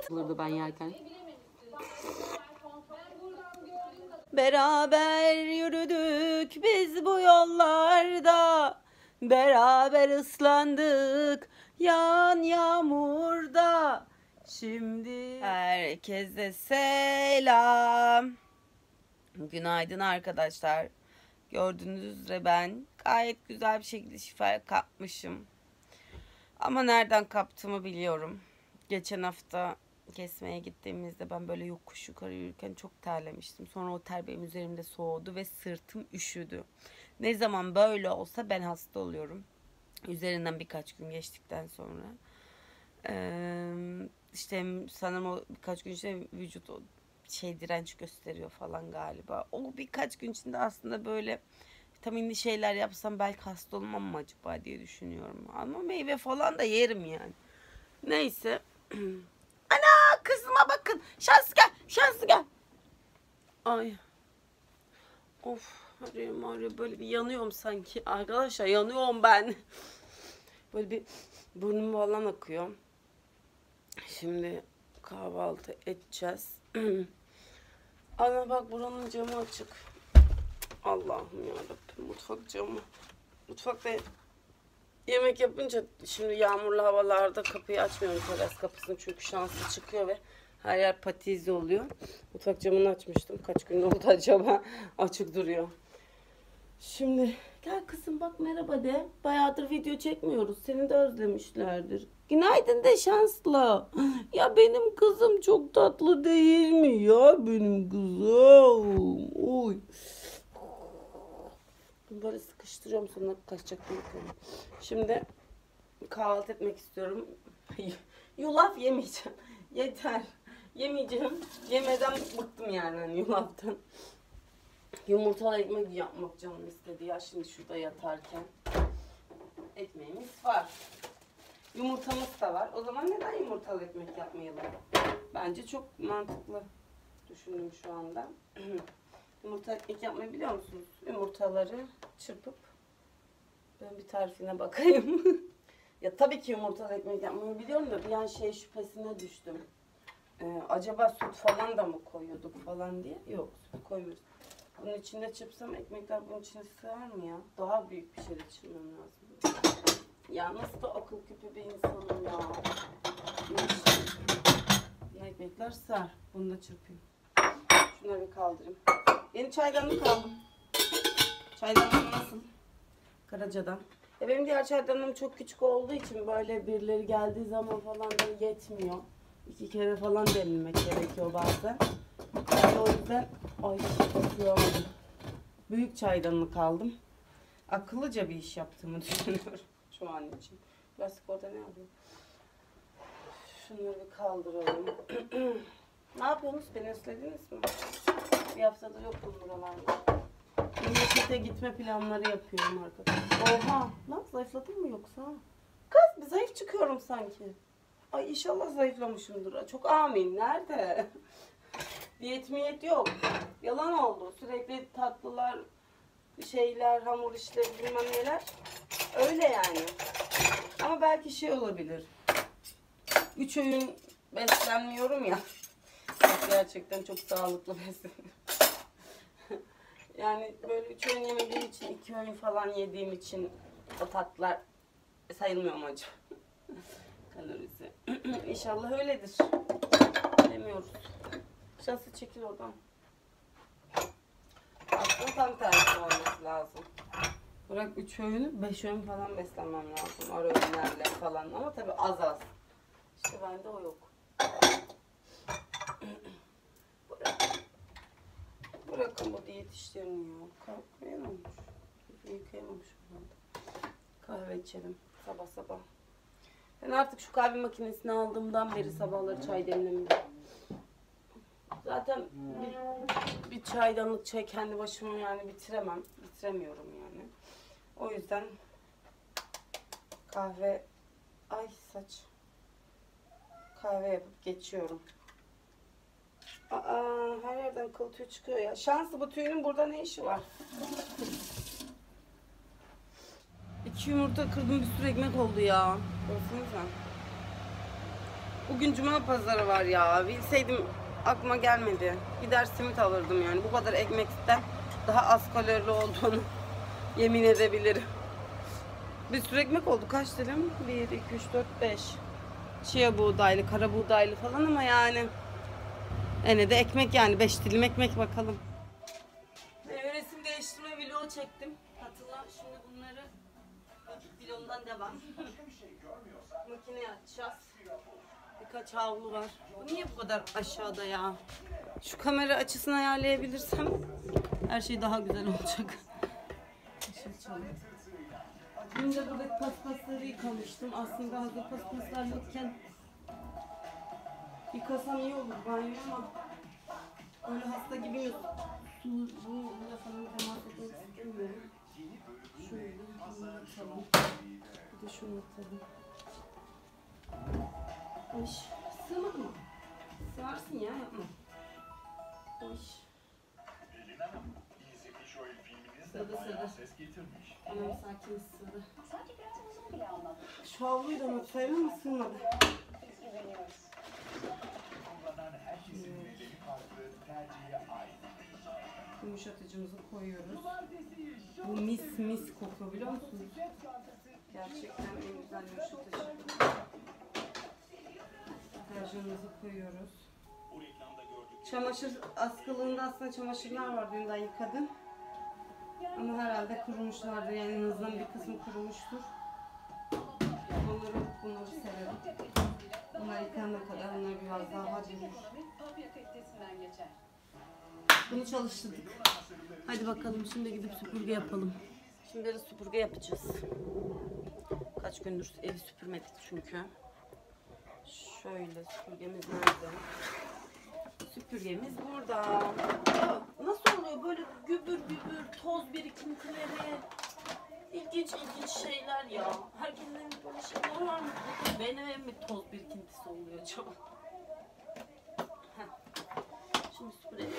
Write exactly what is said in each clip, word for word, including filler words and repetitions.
Olurdu ben yerken. Beraber yürüdük biz bu yollarda, beraber ıslandık yağan yağmurda. Şimdi herkese selam. Günaydın arkadaşlar. Gördüğünüz üzere ben gayet güzel bir şekilde şifaya kapmışım. Ama nereden kaptığımı biliyorum. Geçen hafta kesmeye gittiğimizde ben böyle yokuş yukarı yürürken çok terlemiştim. Sonra o ter benim üzerimde soğudu ve sırtım üşüdü. Ne zaman böyle olsa ben hasta oluyorum. Üzerinden birkaç gün geçtikten sonra. Ee, işte sanırım o birkaç gün içinde vücut o şey direnç gösteriyor falan galiba. O birkaç gün içinde aslında böyle vitaminli şeyler yapsam belki hasta olmam mı acaba diye düşünüyorum. Ama meyve falan da yerim yani. Neyse. Ana kızıma bakın. Şanslı gel. Şanslı gel. Ay. Of. Arıyorum arıyorum. Böyle bir yanıyorum sanki. Arkadaşlar yanıyorum ben. Böyle bir burnum falan akıyor. Şimdi kahvaltı edeceğiz. Ana bak buranın camı açık. Allah'ım yarabbim, mutfak camı. Mutfakta yemek yapınca şimdi yağmurlu havalarda kapıyı açmıyorum, teras kapısını, çünkü şanslı çıkıyor ve her yer patizli oluyor. Mutfak camını açmıştım. Kaç gün oldu acaba? Açık duruyor. Şimdi gel kızım bak merhaba de. Bayağıdır video çekmiyoruz. Seni de özlemişlerdir. Günaydın de Şanslı. Ya benim kızım çok tatlı değil mi ya benim kızım? Oy. Böyle sıkıştırıyorum, sonra kaçacak değil. Şimdi kahvaltı etmek istiyorum. Yulaf yemeyeceğim. Yeter. Yemeyeceğim. Yemeden bıktım yani hani yulaftan. Yumurtalı ekmek yapmak canım istedi ya şimdi şurada yatarken. Ekmeğimiz var. Yumurtamız da var. O zaman neden yumurtalı ekmek yapmayalım? Bence çok mantıklı düşündüm şu anda. Yumurta ekmek yapmayı biliyor musunuz? Yumurtaları çırpıp ben bir tarifine bakayım. Ya tabii ki yumurtalı ekmek yapmayı biliyorum da bir an şey şüphesine düştüm. Ee, acaba süt falan da mı koyuyorduk falan diye. Yok, süt koymuyoruz. Bunun içinde çırpsam ekmekler bunun içine sığar mı ya? Daha büyük bir şey çırpmam lazım. Ya nasıl da akıl küpü bir insanım ya. Bu ekmekler sığar. Bunu da çırpayım. Şunları bir kaldırayım. Yeni çaydanlık aldım. Çaydanlığım nasıl? Karaca'dan. E benim diğer çaydanlığım çok küçük olduğu için böyle birileri geldiği zaman falan da yetmiyor. İki kere falan demlemek gerekiyor bazen. Yani o yüzden ay bakıyorum. Büyük çaydanlık aldım. Akıllıca bir iş yaptığımı düşünüyorum şu an için. Plastik orada ne yapayım? Şunları bir kaldıralım. Ne yapıyorsunuz? Beni özlediniz mi? Bir haftadır yokum buralarda. Memlekete gitme planları yapıyorum arkadaşlar. Oha! Lan zayıfladın mı yoksa? Kız bir zayıf çıkıyorum sanki. Ay inşallah zayıflamışımdır. Çok amin. Nerede? Diyet miyet yok. Yalan oldu. Sürekli tatlılar, şeyler, hamur işleri bilmem neler. Öyle yani. Ama belki şey olabilir. Üç öğün beslenmiyorum ya. Gerçekten çok sağlıklı besleniyorum. Yani böyle üç öğün yemediğim için, iki öğün falan yediğim için o tatlılar sayılmıyor mu acaba? Kalorisi. İnşallah öyledir. Bilemiyoruz. Şansı çekil oradan. Aslında tam tersi olması lazım. Bırak üç öğünü, beş öğün falan beslenmem lazım. Ara öğünlerle falan. Ama tabii az az. İşte bende o yok. Bırakın bu diyet işlerini ya. Kahve yemamış. Yıkayamamış. Kahve içelim sabah sabah. Ben artık şu kahve makinesini aldığımdan beri sabahları çay demlemiyorum. Zaten bir, bir çaydanlık çay kendi başıma yani bitiremem. Bitiremiyorum yani. O yüzden kahve, ay saç, kahve yapıp geçiyorum. Aa, her yerden kıl tüy çıkıyor ya. Şanslı, bu tüyünün burada ne işi var? İki yumurta kırdım, bir sürü ekmek oldu ya. Baksanıza. Bugün cuma pazarı var ya. Bilseydim aklıma gelmedi. Gider simit alırdım yani. Bu kadar ekmekten daha az kalorili olduğunu yemin edebilirim. Bir sürü ekmek oldu. Kaç dilim? bir, iki, üç, dört, beş. Chia buğdaylı, kara buğdaylı falan ama yani. Ene de ekmek yani. beş dilim ekmek bakalım. Meyve resim değiştirme vlogu çektim. Hatırla. Şimdi bunları vlogumdan devam. Makineye atacağız. Birkaç havlu var. Bu niye bu kadar aşağıda ya? Şu kamera açısını ayarlayabilirsem her şey daha güzel olacak. Işık çalıyor. Dün de buradaki paspasları yıkamıştım. Aslında hazır paspaslar yokken yıkasam iyi olur banyo ama öyle hasta gibi yok. Bununla falan temas etmek istemiyorum. Şöyle bunları atalım. Bir de şunu atalım. Ay, sığmadı mı? Sığarsın ya, yapma. Ay. Sığdı sığdı. Tamam, sakin sığdı. Şu havluyu da unutsaydım ama sığmadı. Yumuşatıcımızı koyuyoruz. Bu mis mis kokuyor biliyor musunuz? Gerçekten en güzel yumuşatıcı. Deterjanımızı koyuyoruz. Çamaşır askılığında aslında çamaşırlar var, dünden yıkadım. Ama herhalde kurumuşlardır, yani en azından bir kısmı kurumuştur. Bunları, bunları severim. Bunlar yıkanana kadar onlar biraz daha hacimli. Bunu çalıştırdık. Hadi bakalım şimdi gidip süpürge yapalım. Şimdi de süpürge yapacağız. Kaç gündür evi süpürmedik çünkü. Şöyle süpürgemiz nerede? Süpürgemiz burada. Ya nasıl oluyor böyle gübür gübür toz birikintileri? İlginç ilginç şeyler ya. Herkesin evinde böyle şeyler var mı? Benim evim mi toz birikintisi oluyor acaba? Heh. Şimdi süpürelim.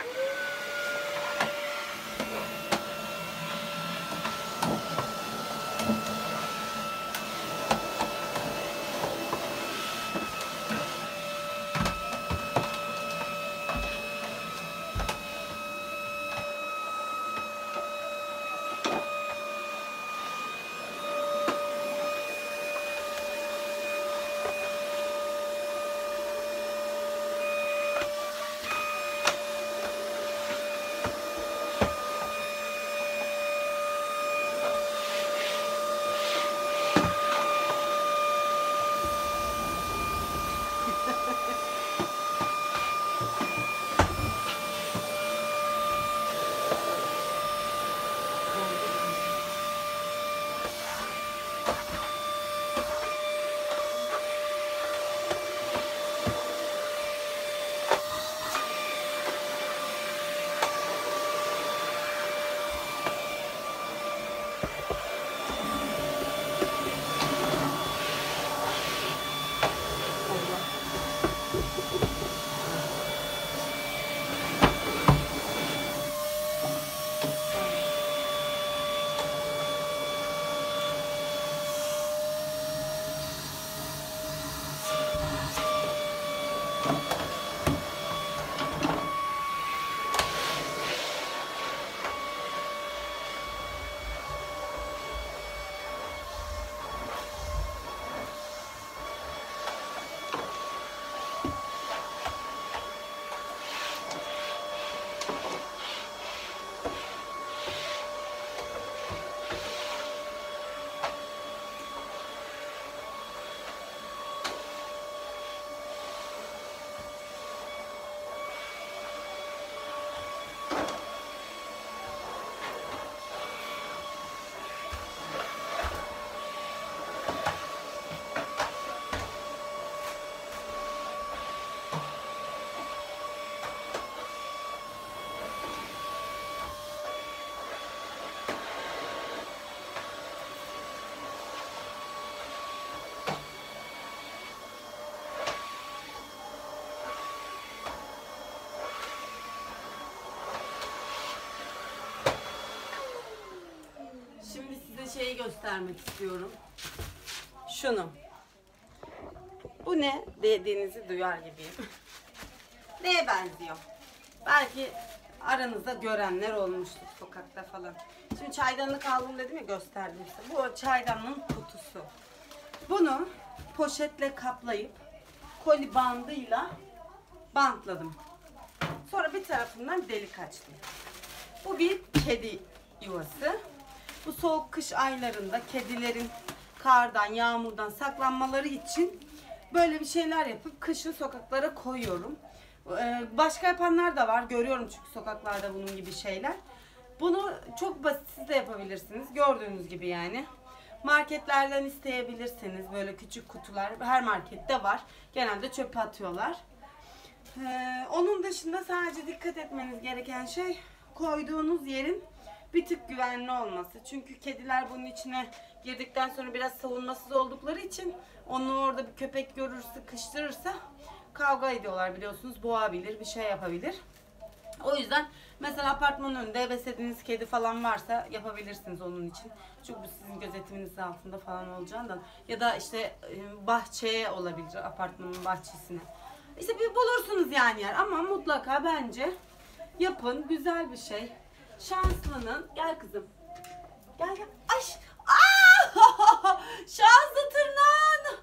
şeyi göstermek istiyorum. Şunu. Bu ne dediğinizi duyar gibiyim. Neye benziyor? Belki aranızda görenler olmuştur sokakta falan. Şimdi çaydanlık aldım dedim ya, gösterdim size. Bu çaydanlığın kutusu. Bunu poşetle kaplayıp koli bandıyla bantladım. Sonra bir tarafından delik açtım. Bu bir kedi yuvası. Bu soğuk kış aylarında kedilerin kardan, yağmurdan saklanmaları için böyle bir şeyler yapıp kışın sokaklara koyuyorum. Başka yapanlar da var. Görüyorum çünkü sokaklarda bunun gibi şeyler. Bunu çok basit siz de yapabilirsiniz. Gördüğünüz gibi yani. Marketlerden isteyebilirsiniz. Böyle küçük kutular. Her markette var. Genelde çöpe atıyorlar. Ee, onun dışında sadece dikkat etmeniz gereken şey koyduğunuz yerin bir tık güvenli olması. Çünkü kediler bunun içine girdikten sonra biraz savunmasız oldukları için onu orada bir köpek görür, sıkıştırırsa kavga ediyorlar biliyorsunuz. Boğabilir, bir şey yapabilir. O yüzden mesela apartmanın önünde beslediğiniz kedi falan varsa yapabilirsiniz onun için. Çünkü bu sizin gözetiminiz altında falan olacağından. Ya da işte bahçeye olabilir, apartmanın bahçesine. İşte bir bulursunuz yani yer, ama mutlaka bence yapın, güzel bir şey. Şanslının, gel kızım. Gel gel. Ay! Aa! Şanslı tırnağın.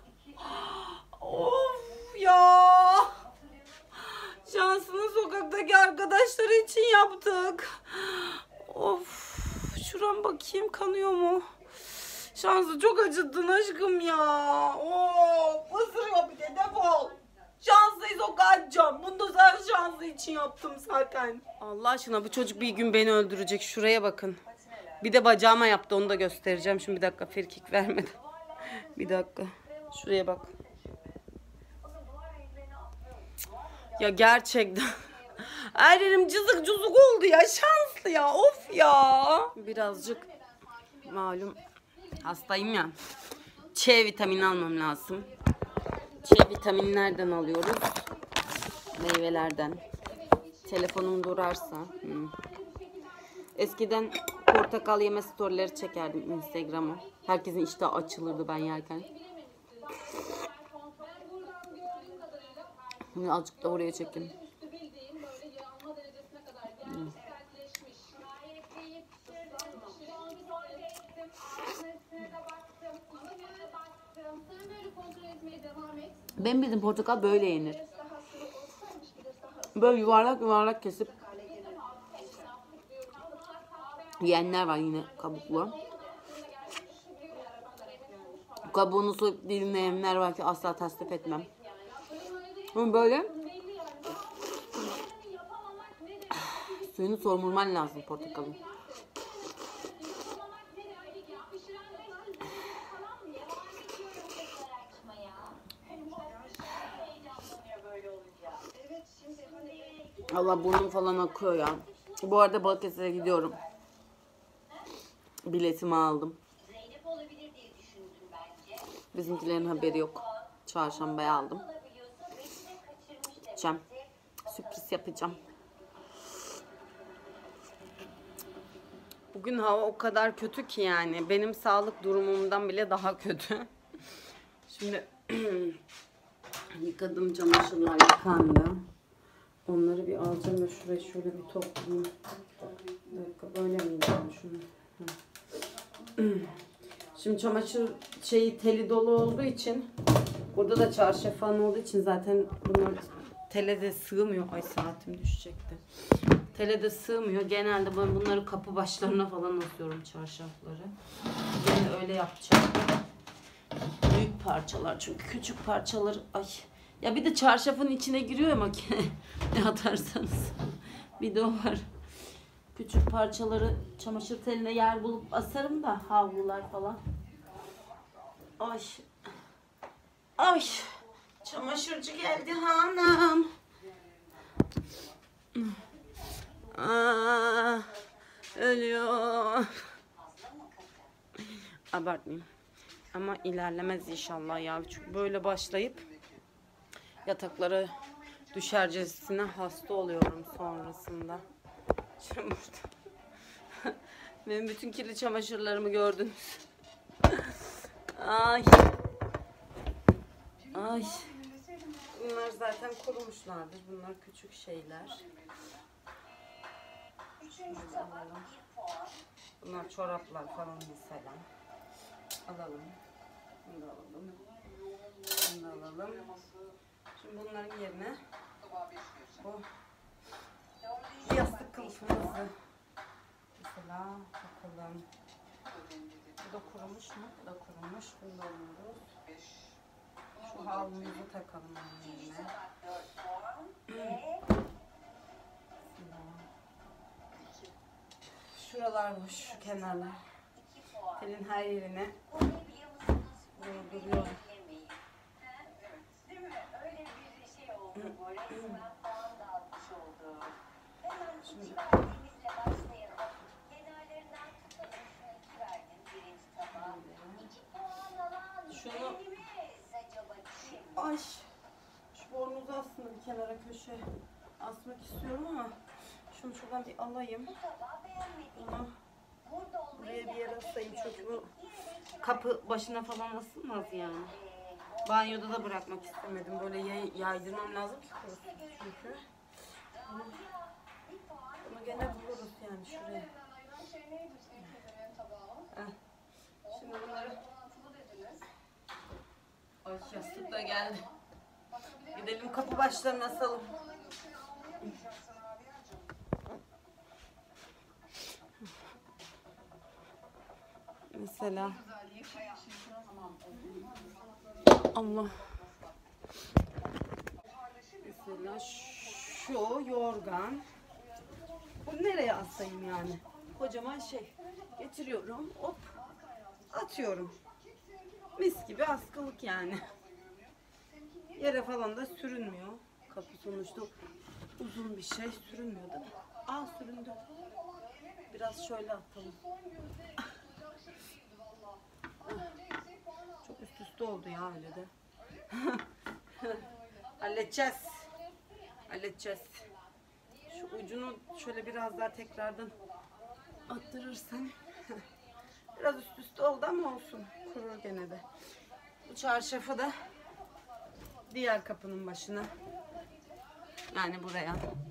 Of ya. Şanslı'nın sokaktaki arkadaşları için yaptık. Of. Şuram bakayım, kanıyor mu? Şanslı çok acıttın aşkım ya. Of. Isırıyor bir de, defol. Şanslıyı sokağa atacağım. Bunu da sen Şanslı için yaptım zaten. Allah aşkına bu çocuk bir gün beni öldürecek. Şuraya bakın. Bir de bacağıma yaptı, onu da göstereceğim. Şimdi bir dakika, frikik vermedi. Bir dakika. Şuraya bak. Ya gerçekten. Her yerim cızık cızık oldu ya. Şanslı ya. Of ya. Birazcık malum hastayım ya. C vitamini almam lazım. C vitamini nereden alıyoruz? Meyvelerden. Telefonum durarsa. Hmm. Eskiden portakal yeme storyleri çekerdim Instagram'a. Herkesin iştahı açılırdı ben yerken. Şimdi azıcık da oraya çekeyim. Hmm. Ben bildim portakal böyle yenir. Böyle yuvarlak yuvarlak kesip yiyenler var yine kabuklu. Kabuğunu soyup dilimleyenler var ki asla tasvip etmem. Ama böyle suyunu soğumurman lazım portakalın. Allah, burnum falan akıyor ya. Bu arada Balıkesir'e gidiyorum. Biletimi aldım. Bizimkilerin haberi yok. Çarşambaya aldım. Gideceğim. Sürpriz yapacağım. Bugün hava o kadar kötü ki yani. Benim sağlık durumumdan bile daha kötü. Şimdi yıkadım, çamaşırlar yıkandı. Onları bir alacağım ve şuraya şöyle bir toplayayım. Bir dakika, böyle mi yiyeceğim şunu? Şimdi çamaşır şeyi teli dolu olduğu için, burada da çarşaf falan olduğu için zaten bunlar tele de sığmıyor. Ay, saatim düşecekti. Tele de sığmıyor. Genelde ben bunları kapı başlarına falan asıyorum, çarşafları. Yine öyle yapacağım. Büyük parçalar çünkü, küçük parçalar ay. Ya bir de çarşafın içine giriyor ya makine. Ne atarsanız. Bir de o var. Küçük parçaları çamaşır teline yer bulup asarım da, havlular falan. Ay. Ay. Çamaşırcı geldi hanım. Aa, ölüyor. Abartmayayım. Ama ilerlemez inşallah ya. Çünkü böyle başlayıp yataklara düşercesine hasta oluyorum sonrasında. Şimdi burada. Benim bütün kirli çamaşırlarımı gördünüz. Ay. Ay. bunlar zaten kurumuşlardır. Bunlar küçük şeyler. Alalım. Bunlar çoraplar falan mesela. Alalım. Bunu da alalım. Bunu da alalım. Şimdi bunların yerine bu yastık kılıfımızı mesela takalım. Bu da kurumuş mu? Bu da kurumuş. Bunu da alıyoruz. Şu havlumuzu takalım yerine. Şuralar boş, şu kenarlar. Telin her yerine dolduruyorum. Şimdi şunu ay şu bornozu aslında bir kenara köşe asmak istiyorum ama şunu şuradan bir alayım. Bunu buraya bir yere asayım çünkü bu kapı başına falan asılmaz yani. Banyoda da bırakmak istemedim. Böyle yay, yaydırmam lazım ki kurusun çünkü. Bunu, bunu gene buluruz yani şuraya. Heh. Şimdi bunları... Ay yastık da geldi. Gidelim kapı başlarına asalım. Mesela Allah. Mesela şu yorgan. Bunu nereye asayım yani? Kocaman şey. Getiriyorum. Hop. Atıyorum. Mis gibi askılık yani. Yere falan da sürünmüyor. Kapı sonuçta uzun bir şey. Sürünmüyor değil mi? Aa süründü. Biraz şöyle atalım. Çok üst üste oldu ya öyle de. Halledeceğiz. Halledeceğiz. Şu ucunu şöyle biraz daha tekrardan attırırsam. Biraz üst üste oldu ama olsun. Kurur gene de. Bu çarşafı da diğer kapının başına. Yani buraya.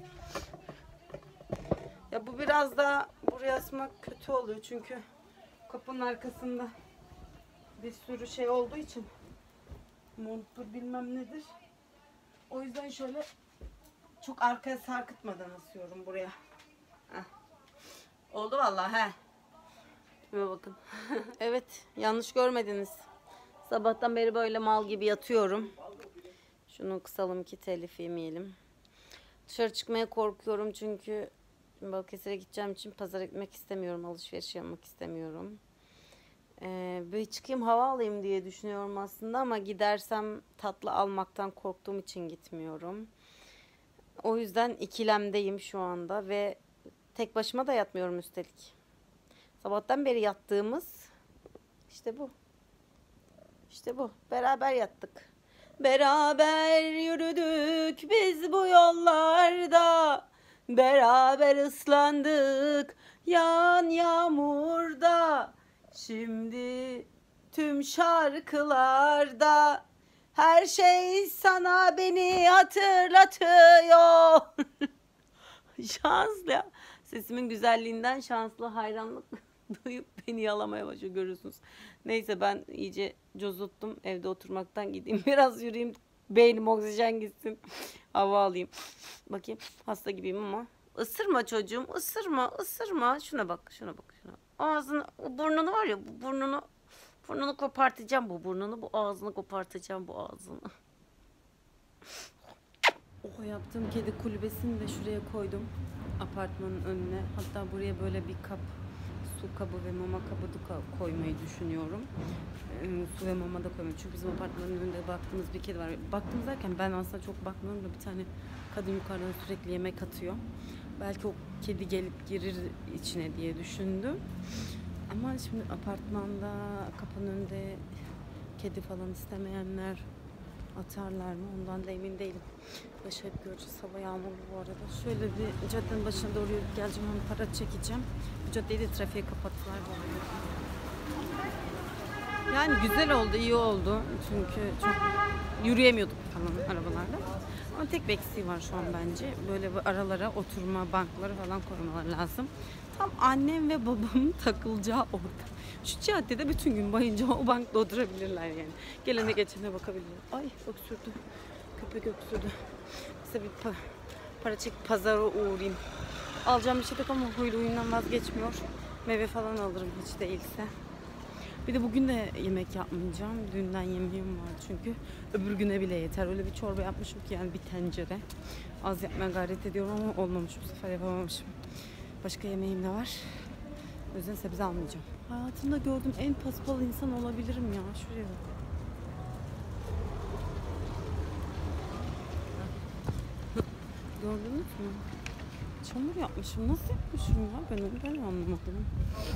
Ya bu biraz daha buraya asmak kötü oluyor çünkü kapının arkasında bir sürü şey olduğu için monttur bilmem nedir. O yüzden şöyle çok arkaya sarkıtmadan asıyorum buraya. Heh. Oldu vallahi he. Şuna bakın. Evet, yanlış görmediniz. Sabahtan beri böyle mal gibi yatıyorum. Şunu kısalım ki telif yemeyelim. Dışarı çıkmaya korkuyorum çünkü Balıkesir'e gideceğim için pazara gitmek istemiyorum. Alışveriş yapmak istemiyorum. Ee, bir çıkayım hava alayım diye düşünüyorum aslında ama gidersem tatlı almaktan korktuğum için gitmiyorum. O yüzden ikilemdeyim şu anda ve tek başıma da yatmıyorum üstelik. Sabahtan beri yattığımız işte bu. İşte bu. Beraber yattık. Beraber yürüdük biz bu yollarda. Beraber ıslandık yağan yağmurda. Şimdi tüm şarkılarda her şey sana beni hatırlatıyor. Şanslı ya. Sesimin güzelliğinden şanslı hayranlık duyup beni yalamaya başlıyor görüyorsunuz. Neyse ben iyice cozuttum. Evde oturmaktan gideyim. Biraz yürüyeyim. Beynim oksijen gitsin. Hava alayım. Bakayım hasta gibiyim ama. Isırma çocuğum. Isırma. Isırma. Şuna bak. Şuna bak. Şuna. Ağzını, o burnunu var ya. Bu burnunu burnunu kopartacağım bu burnunu. Bu ağzını kopartacağım bu ağzını. O yaptığım kedi kulübesini de şuraya koydum. Apartmanın önüne. Hatta buraya böyle bir kap, su kabı ve mama kabı da koymayı düşünüyorum. Ee, su ve mama da koymayı. Çünkü bizim apartmanın önünde baktığımız bir kedi var. Baktığımız derken ben aslında çok bakmıyorum da bir tane kadın yukarıdan sürekli yemek atıyor. Belki o kedi gelip girir içine diye düşündüm. Ama şimdi apartmanda kapının önünde kedi falan istemeyenler atarlar mı? Ondan da emin değilim. Başka göreceğiz. Hava yağmurlu bu arada. Şöyle bir caddenin başına doğru yürüyüp geleceğim. Hem para çekeceğim. Bu caddeyi de trafiğe kapattılar bu arada. Yani güzel oldu, iyi oldu. Çünkü çok yürüyemiyorduk falan arabalarda. Ama tek bir eksiği var şu an bence. Böyle bir aralara oturma bankları falan koymaları lazım. Tam annem ve babamın takılacağı ortam. Şu caddede bütün gün boyunca o bankta oturabilirler yani. Gelene geçene bakabilirler. Ay öksürdü. Köpek öksürdü. Size bir pa para çekip pazara uğrayayım. Alacağım bir şey yok ama huylu huyundan vazgeçmiyor. Meyve falan alırım hiç değilse. Bir de bugün de yemek yapmayacağım. Dünden yemeğim var çünkü. Öbür güne bile yeter. Öyle bir çorba yapmışım ki yani bir tencere. Az yapmaya gayret ediyorum ama olmamış. Bu sefer yapamamışım. Başka yemeğim de var. O yüzden sebze almayacağım. Hayatımda gördüğüm en paspal insan olabilirim ya. Şuraya bak. Gördünüz mü? Çamur yapmışım. Nasıl yapmışım ya? Ben onu ben anlamadım.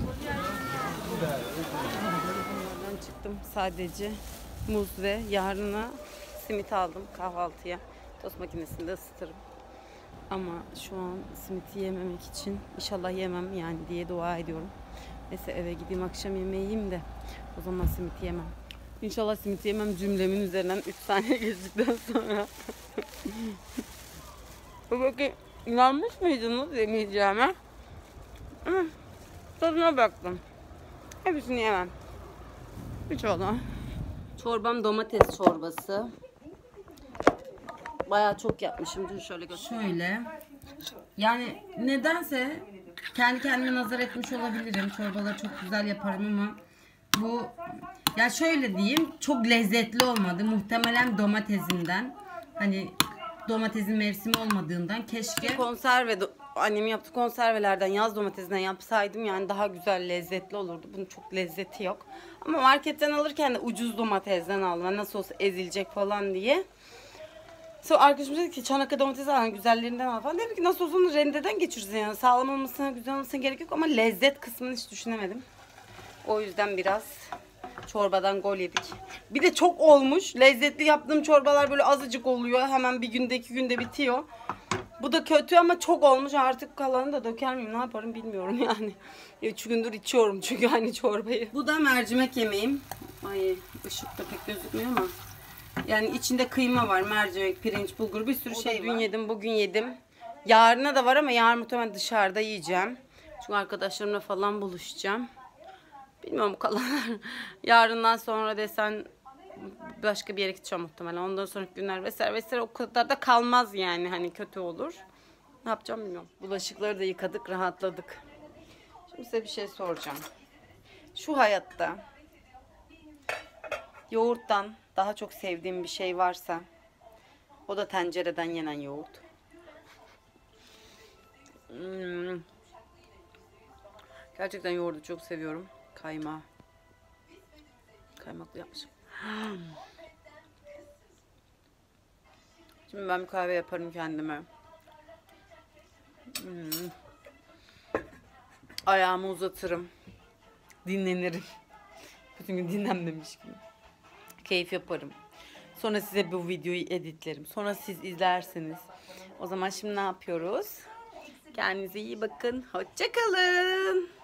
Bunlardan çıktım. Sadece muz ve yarına simit aldım kahvaltıya. Tost makinesinde ısıtırım. Ama şu an simiti yememek için inşallah yemem yani diye dua ediyorum. Neyse eve gideyim akşam yemeği yiyeyim de o zaman simiti yemem. İnşallah simiti yemem cümlemin üzerinden üç saniye geçtikten sonra. Peki inanmış mıydınız yemeyeceğime? Hı, tadına baktım. Hepsini yemem. Hiç oldu. Çorbam domates çorbası. Bayağı çok yapmışım. Dur şöyle göstereyim. Şöyle. Yani nedense kendi kendime nazar etmiş olabilirim. Çorbaları çok güzel yaparım ama bu ya şöyle diyeyim çok lezzetli olmadı. Muhtemelen domatesinden. Hani domatesin mevsimi olmadığından keşke konserve annem yaptı konservelerden yaz domatesinden yapsaydım yani daha güzel lezzetli olurdu. Bunun çok lezzeti yok. Ama marketten alırken de ucuz domatesden aldım. Nasıl olsa ezilecek falan diye. Sonra arkadaşım dedi ki Çanakkale domatesi al güzellerinden al falan. Dedim ki nasıl olsa onu rendeden geçiririz yani. Sağlam olmasına güzel olmasına gerek yok ama lezzet kısmını hiç düşünemedim. O yüzden biraz çorbadan gol yedik. Bir de çok olmuş. Lezzetli yaptığım çorbalar böyle azıcık oluyor. Hemen bir günde iki günde bitiyor. Bu da kötü ama çok olmuş. Artık kalanı da döker miyim ne yaparım bilmiyorum yani. Üç gündür içiyorum çünkü hani çorbayı. Bu da mercimek yemeğim. Ay ışıkta pek gözükmüyor ama. Yani içinde kıyma var. Mercimek, pirinç, bulgur bir sürü o şey var. Dün yedim bugün yedim. Yarına da var ama yarın muhtemelen dışarıda yiyeceğim. Çünkü arkadaşlarımla falan buluşacağım. Bilmiyorum kalanlar. Yarından sonra desen başka bir yere gideceğim muhtemelen. Ondan sonraki günler vesaire vesaire o kadar da kalmaz yani. Hani kötü olur. Ne yapacağım bilmiyorum. Bulaşıkları da yıkadık, rahatladık. Şimdi size bir şey soracağım. Şu hayatta yoğurttan daha çok sevdiğim bir şey varsa o da tencereden yenen yoğurt. Hmm. Gerçekten yoğurdu çok seviyorum. Kaymağı. Kaymaklı yapmışım. Şimdi ben bir kahve yaparım kendime. Hmm. Ayağımı uzatırım. Dinlenirim. Bütün gün dinlenmemiş gibi. Keyif yaparım. Sonra size bu videoyu editlerim. Sonra siz izlersiniz. O zaman şimdi ne yapıyoruz? Kendinize iyi bakın. Hoşça kalın.